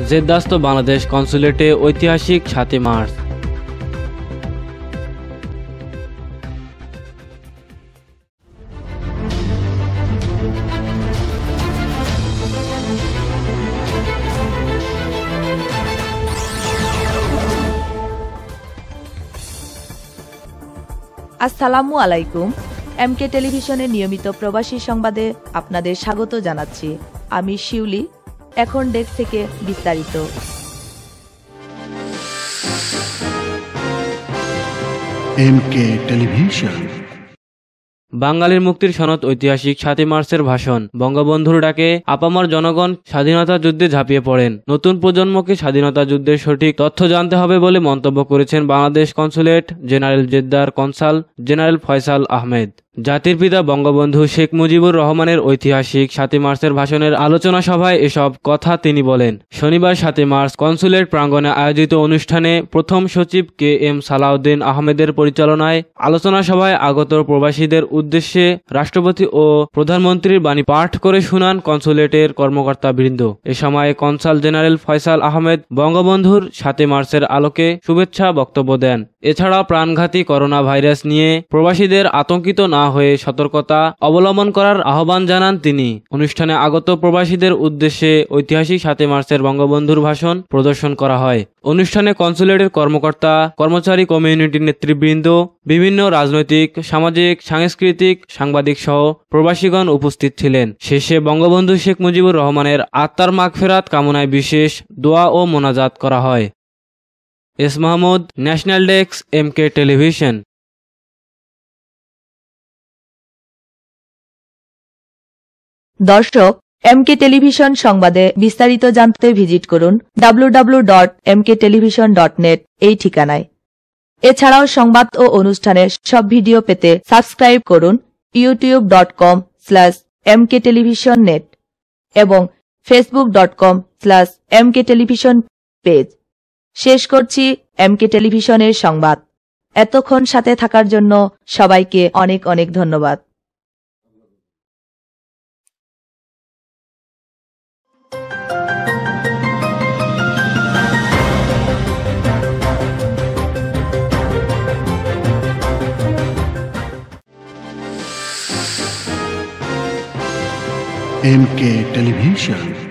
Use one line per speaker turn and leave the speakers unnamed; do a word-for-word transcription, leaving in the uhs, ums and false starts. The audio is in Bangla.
জেদ্দাস্থ বাংলাদেশ কনসুলেটে ঐতিহাসিক সাতই মার্চ।
আসসালামু আলাইকুম। এমকে টেলিভিশনের নিয়মিত প্রবাসী সংবাদে আপনাদের স্বাগত জানাচ্ছি। আমি শিউলি। এখন ডেস্ক থেকে বিস্তারিত।
MK television.
বাঙালির মুক্তির সনদ ঐতিহাসিক সাতই মার্চের ভাষণ। বঙ্গবন্ধুর ডাকে আপামর জনগণ স্বাধীনতা যুদ্ধে ঝাঁপিয়ে পড়েন। নতুন প্রজন্মকে স্বাধীনতা যুদ্ধের সঠিক তথ্য জানতে হবে বলে মন্তব্য করেছেন বাংলাদেশ কনসুলেট জেনারেল জেদ্দার কনসাল জেনারেল ফয়সাল আহমেদ। জাতির পিতা বঙ্গবন্ধু শেখ মুজিবুর রহমানের ঐতিহাসিক সাতই মার্চের ভাষণের আলোচনা সভায় এসব কথা তিনি বলেন। শনিবার সাতই মার্চ কনসুলেট প্রাঙ্গণে আয়োজিত অনুষ্ঠানে প্রথম সচিব কে এম সালাউদ্দিন আহমেদের পরিচালনায় আলোচনা সভায় আগত প্রবাসীদের উদ্দেশ্যে রাষ্ট্রপতি ও প্রধানমন্ত্রীর বাণী পাঠ করে শুনান কনসুলেটের কর্মকর্তাবৃন্দ। এ সময় কনসাল জেনারেল ফয়সাল আহমেদ বঙ্গবন্ধুর সাতই মার্চের আলোকে শুভেচ্ছা বক্তব্য দেন। এছাড়া প্রাণঘাতী করোনা ভাইরাস নিয়ে প্রবাসীদের আতঙ্কিত না হয়ে সতর্কতা অবলম্বন করার আহ্বান জানান তিনি। অনুষ্ঠানে আগত প্রবাসীদের উদ্দেশ্যে ঐতিহাসিক সাতই মার্চের বঙ্গবন্ধুর ভাষণ প্রদর্শন করা হয়। অনুষ্ঠানে কনসুলেটের কর্মকর্তা কর্মচারী কমিউনিটির নেতৃবৃন্দ, বিভিন্ন রাজনৈতিক, সামাজিক, সাংস্কৃতিক, সাংবাদিক সহ প্রবাসীগণ উপস্থিত ছিলেন। শেষে বঙ্গবন্ধু শেখ মুজিবুর রহমানের আত্মার মাগফিরাত কামনায় বিশেষ দোয়া ও মোনাজাত করা হয়। S Mahmud, national desk, MK television.
দর্শক, এমকে টেলিভিশন সংবাদে বিস্তারিত জানতে ভিজিট করুন W W W dot M K television dot net এই ঠিকানায়। এছাড়াও সংবাদ ও অনুষ্ঠানের সব ভিডিও পেতে সাবস্ক্রাইব করুন YouTube dot com slash M K television net এবং Facebook dot com slash M K television page. শেষ করছি এমকে টেলিভিশনের সংবাদ। এতক্ষণ সাথে থাকার জন্য সবাইকে অনেক অনেক ধন্যবাদ।
MK television.